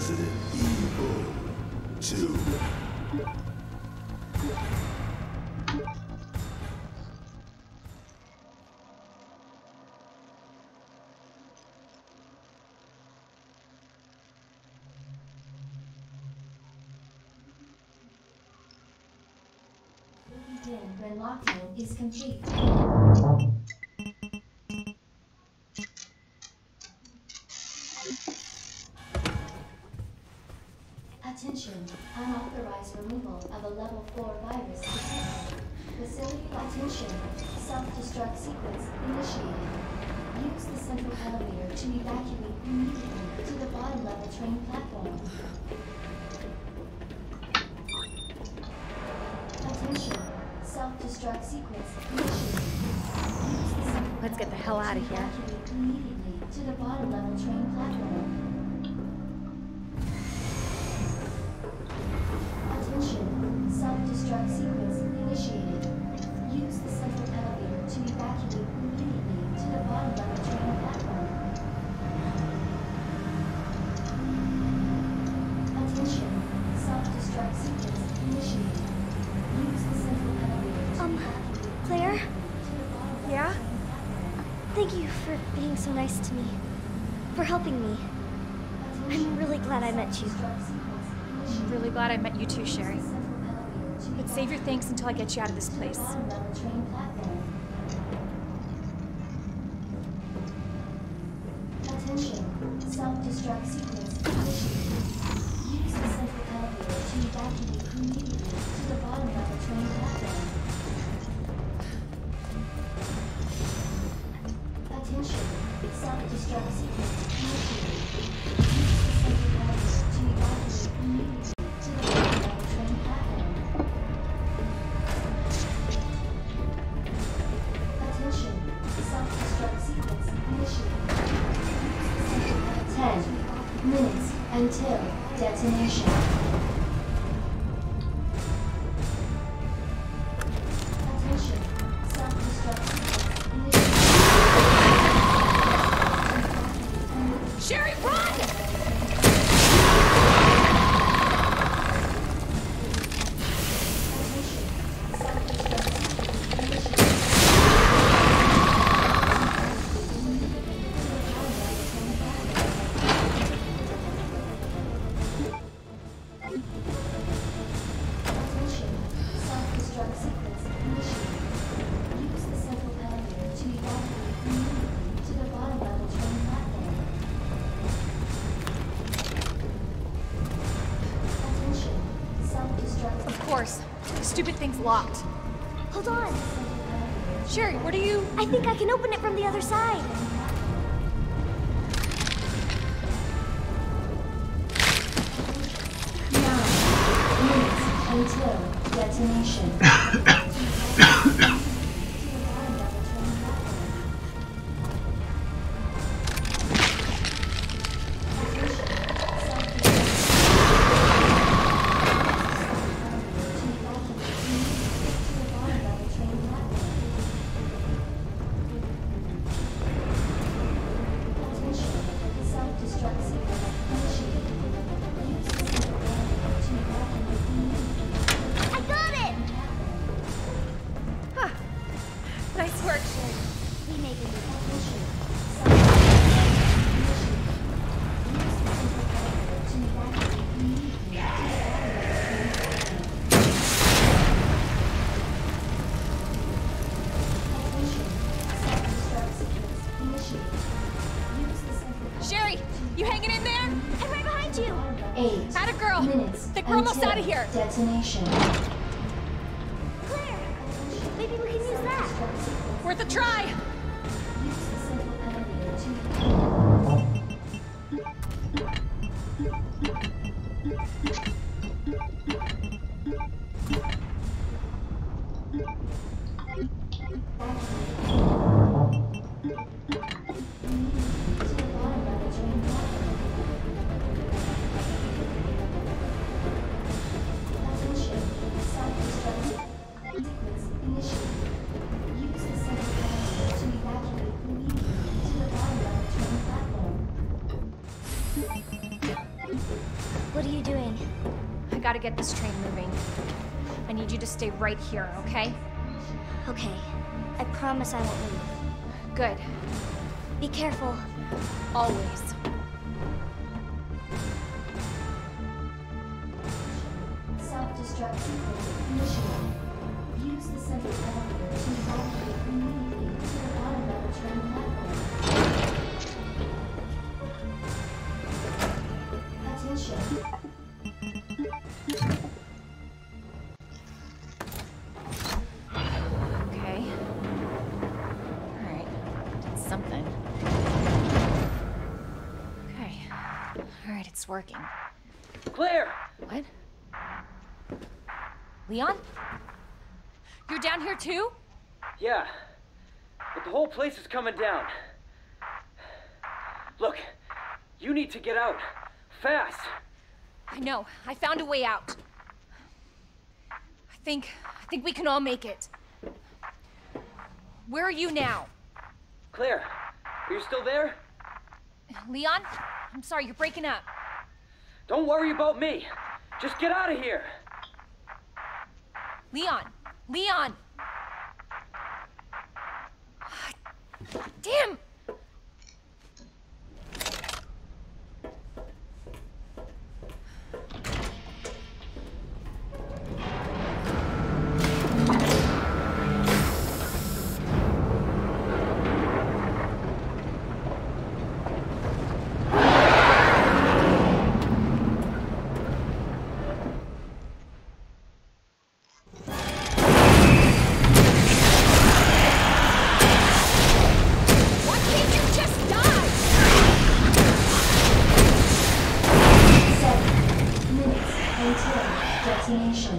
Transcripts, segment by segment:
Resident Evil 2. When lockdown is complete. Attention, unauthorized removal of a level 4 virus detected. Facility attention, self-destruct sequence initiated. Use the central elevator to evacuate immediately to the bottom level train platform. Attention, self-destruct sequence initiated. Let's get the hell out of here. Evacuate immediately to the bottom level train platform. Attention, self-destruct sequence initiated. Use the central elevator to evacuate immediately to the bottom level train platform. Attention, self-destruct sequence initiated. Use the central elevator to evacuate Claire? to the bottom level Yeah? train platform. Thank you for being so nice to me. For helping me. I'm really glad I met you. I'm really glad I met you too, Sherry. But save your thanks until I get you out of this place. Attention, self-destruct sequence initiated. Use the central elevator to evacuate immediately to the bottom level train platform. Attention, self-destruct sequence initiated. Use the central elevator to evacuate immediately to the bottom level train platform. Attention, self-destruct sequence initiated. 10 minutes until detonation. Attention, self-destruct sequence initiated. Sherry, run! Attention, self-destruct sequence initiated. Attention, self-destruct sequence initiated. Use the central elevator to evacuate immediately to the bottom level train platform. Attention, self-destruct Of course. The stupid thing's locked. Hold on. Sherry, what are you... I think I can open it from the other side. until detonation. Nice work, Sherry. We made it. Sherry, you hanging in there? I'm right behind you. 8 Atta girl. minutes. Think we're almost until out of here. Detonation. Claire, maybe we can use that. Worth a try. Use the central elevator to What are you doing? I gotta get this train moving. I need you to stay right here, okay? Okay. I promise I won't leave. Good. Be careful. Always. Self-destruct sequence initiated. Use the central elevator to evacuate immediately to the bottom level train platform. Attention. Okay. Alright. Did something. Okay. Alright, it's working. Claire! What? Leon? You're down here too? Yeah, but the whole place is coming down. Look, you need to get out. Fast! I know. I found a way out. I think we can all make it. Where are you now? Claire, are you still there? Leon? I'm sorry, you're breaking up. Don't worry about me. Just get out of here. Leon! Leon! Damn! Why can't you just die? 7 minutes until detonation.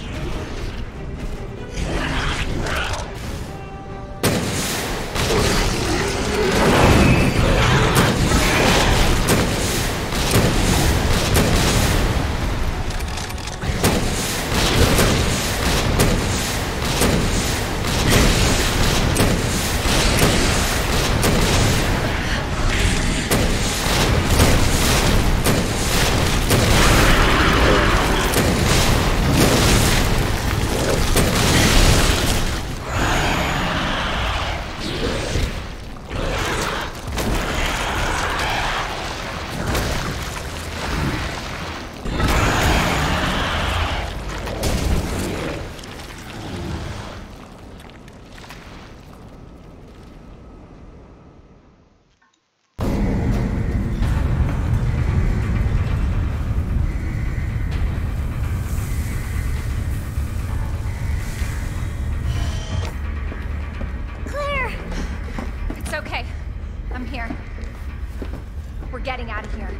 Claire! It's okay. I'm here. We're getting out of here.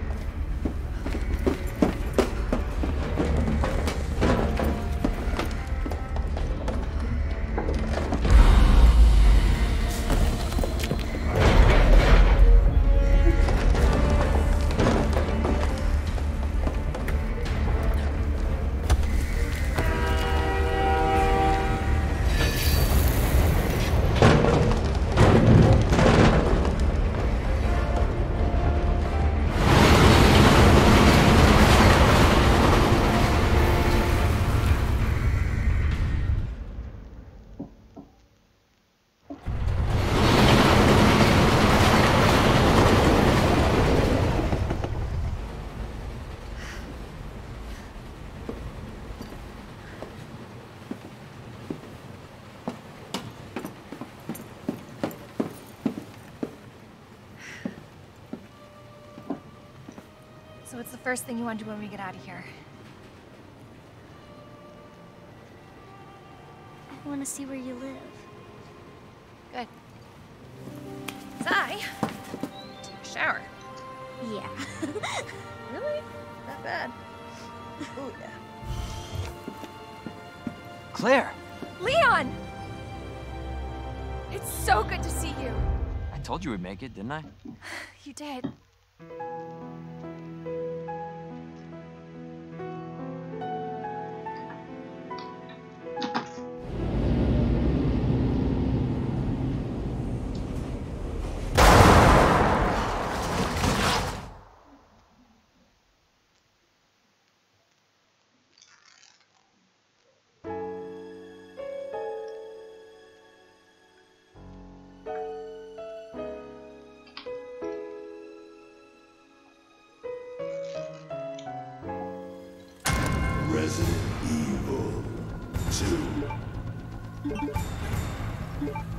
So what's the first thing you want to do when we get out of here? I want to see where you live. Good. I take a shower. Yeah. Really? Not bad. Oh yeah. Claire! Leon! It's so good to see you. I told you we'd make it, didn't I? You did. Resident Evil 2.